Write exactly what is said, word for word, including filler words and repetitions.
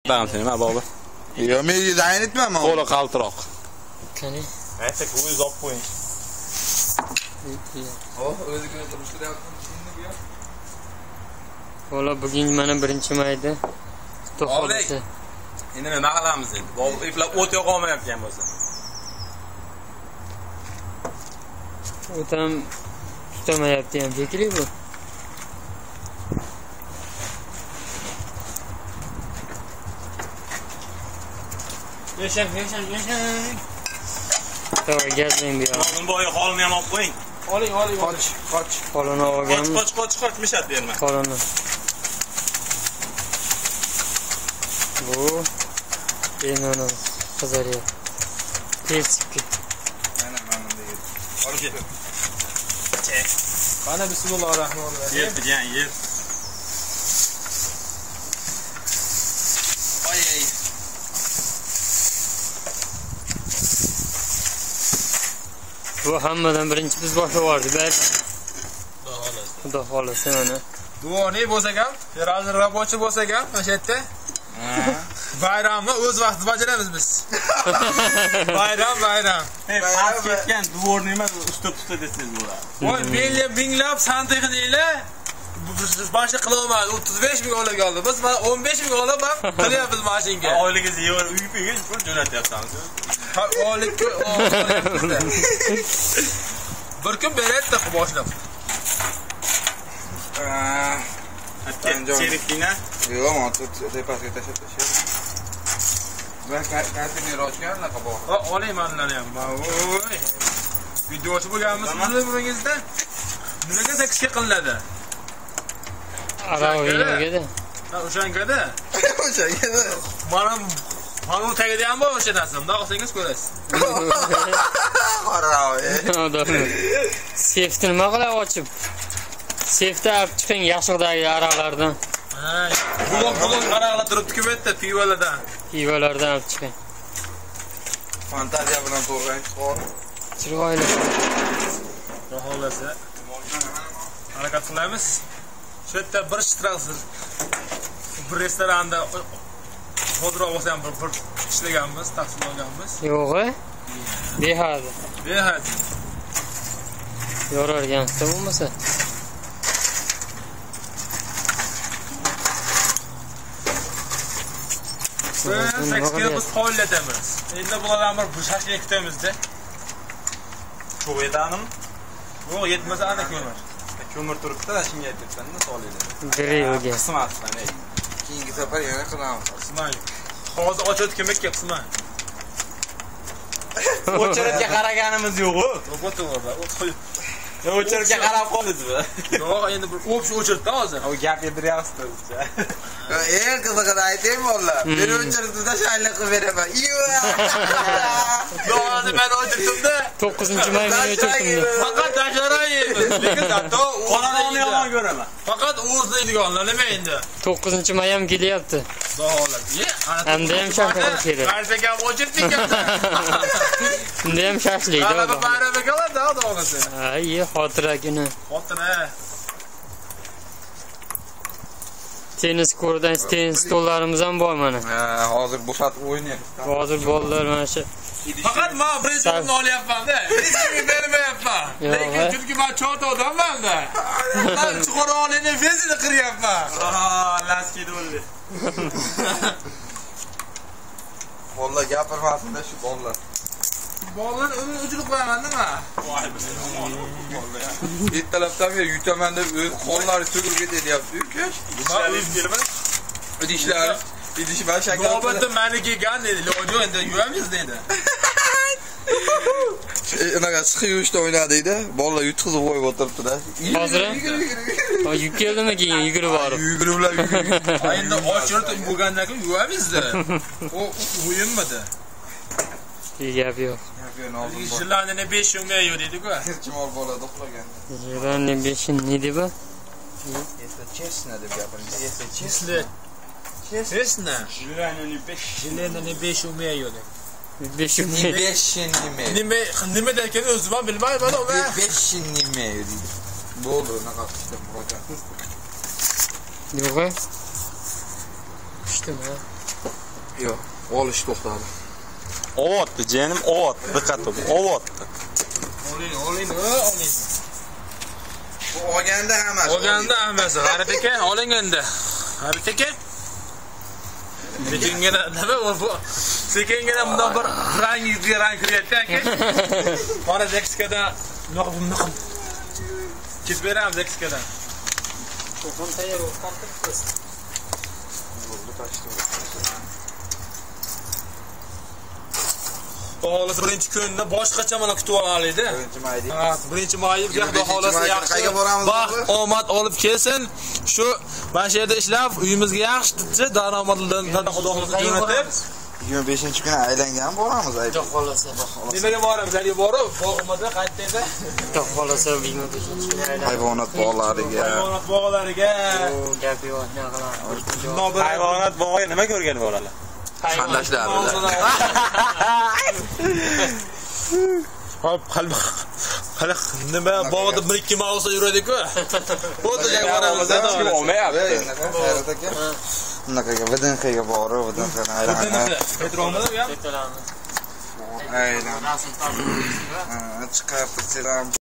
Tamam seni ha baba. Yo men dayan etmem ama. Qo'li qaltiroq. Qani? Aytsa ko'z olib qo'ying. Oh, o'zigini turishtiryapti. Vola bugun mana birinchi mayda. To'xtalsa. Endi nima qilamiz endi? Bobo iplab o't yoqa olmayotgan bo'lsa. O't ham tutamayapti ham shekilli bu. Yashang, yashang, yashang. To'g'ri gazlang bu yoq. Bunun bo'yi qolini ham olib qo'ying. Oling, oling, Qoch, qoch. Qolini olganmiz. Qoch, qoch, qoch, mishat berma. Qolini. Bu enani qizaryapti. Persipki. Mana mana deydi. Olib ket. Mana bismillahirrohmanirrohim. Yer bilan yer. Oy. Bu hammadan birinchi biz boshlayapmiz. Bak. Xudo xolasa mana. Duoni bo'lsak ham, hozir rabochi bo'lsak ham, o'sha yerda bayramni o'z vaqtida bajaramiz biz. Bayram, bayram. Hey, pas ketgan duvorni emas, usta pusta desangiz bo'ladi. Voy, minglab, minglab santiqnilar boshqa qila olmadi. o'ttiz besh ming olib oldi. Biz mana o'n besh ming olib ham qilyapmiz mashinga. Oyligingiz yevib, uyib-uyib pul jo'natyapsiz. Ha, oylikka bir kun beradi boshlab. Cherikina. Yo, men tut repasga tashab tashlayman. Ben kartini ochganlar qabo. Ha, oling manlarni ham. Voy. Videochi bo'lganmiz buringizda. Nimaga sakkiz ga qilinadi? Araviyagada. Ha, o'shangada. O'shangada. Mana mana bu tagida ham bor o'sha narsa. Bunday qilsangiz ko'rasiz. Qarao. Sefni nima qilib ochib? Sefda olib chiqing yashiqdagi aroqlardan. Ha, buloq buloq aroqlar turibdi-ku bu yerda pivolardan. Pivolardan olib chiqing. Fantaziya bilan to'g'ri chiqor. Chiroyli. Xohlasa harakat qilamiz. Shu yerda bir shtrasir bir restoranda hozirroq bo'lsa ham bir ishlaganmiz, tahsil olganmiz. Yo'q-a? Behad. Behad. Yorargansiz bo'lmasa. sakkiz biz qo'llatamiz. Endi bulardan bir shashlik kutamiz-da. Cho'g' yetadimi? Yo'q, yetmasa ana ko'mir. Ko'mir turibdi-da, shunga aytyapman-da, solaylik. Griyoga. Qismatdan, ey. Keyingi safar yana qilamiz. Qismang. Hozir ochadi kimga qismang. O'chirga qaraganimiz yo'q-ku. To'g'ri, to'g'ri. O't qo'yib. O'chirga qarab qoldingizmi? Yo'q, endi bir o'psh o'chirdi hozir. O gap yediryapsiz. Eng qizig'ini aytaymi o'g'illar? Meni o'chirdi-da shaylik qilib beraman. Yo'q, men o'chirdim-da. to'qqizinchi mayni o'chirdim. Faqat dasharaymiz. Lekin zato Qononni yomon ko'raman. Faqat o'zlaydiganlar nima endi? to'qqizinchi may ham kelyapti. Xudolar. Ye, Endi ham shashlik kerak. Qarsaga o'chirdik ekan. Endi ham shashlik. G'alaba bayrami qiladi, xudoolasa. Ay, xotiragina. Xotira. Tenis ko'rdan tenis stollarimiz ham bor mana. Ha, hozir bo'shatib o'ynaymiz. Hozir bolalar mana shu. Faqat men birinchilikni olyapman-da. Hech kimga bermayapman. Lekin chunki men chorta odamman-da. Men chuqurolini vezini qiryapman. Ha, laski bo'ldi. Vallahi gapirmasin-da shu bolalar. Bolalarni o'zini o'chirib qo'yaman nima? Voy billahi. Ertalabdan beri yutaman deb o'z qo'llari to'kilib ketyapti. Ukash. Men kelman. Idishlar, idishlar shakar. Navbatda meni kelgan dedi. Lojo endi yuramiz dedi. Unaqa siqib yurishda o'ynadikda, bolalar yutqizib qo'yib o'tiribdi-da. Hozir ha yuk keldimi keyin yugurib borib. Yuguriblar, yugurib. Endi ochirib bo'lgandan keyin yuramiz-da. O o'yinmidi. Gap yo'q. Yillarni besh yilga yurdik-ku. Kirchimol bola uxlagan. Yillarni besh ne deb? Esa chesna deb gapiringiz. Esa Chesna. Chesna. Yillarni besh. Yillarni besh yilga yurdik. besh besh nima? Nima nima degan o'zim ham bilmayman, ova. besh nima deydi. Bo'ldi, unaqa qilishda murojaat. Yo'q. İşte ne? Yo'q, olish to'xtadi. Ovotdi, jenim, ovotdi. Diqqat qil, ovotdi. Oling, oling, oling. Bu olganda hammasi. Olganda hammasi. G'arib ekan, oling endi. G'arib ekan. Sekingina nima bu? Sekingina bundan bir rang yuzga rang kiryapti aka. Qora Meksikada noqib noqib. Kit beramiz Meksikada. To'g'ri tayyor o'qib Xolos birinchi kunda boshqacha mana kutib olaydi. Birinchi mayda. Ha, birinchi mayib gahda xolos yaxshi. Qayga boramiz? Baxt, omad olib kelsin. Shu mana shu yerda ishlab, uyimizga yaxshi deb daromaddan Xudo xolasa jo'natib, yigirma beshinchi kuni aylangan boramiz ayb. Xudo xolasa bahola. nimaga boramiz? Hali borib, bog'imizda qaytda Xudo xolasa yigirma beshinchi kuni aylanib. Hayvonot bog'lariga. hayvonot bog'lariga. O gap yo'q, naqalar. Hayvonot bog'iga nima ko'rgan bolalar? Qandashlar bilan. Hop, qalbi. Qala nima bog'da bir ikki mavzuda yuradi-ku. Xuddi boramiz da. Olmayapti. Xayrat aka. Bunaqaga Videnxega borib, Videnxani aylanib. Petromada bu ham. Aylanib. Aylanib. Rasul topib. Chiqib, selam.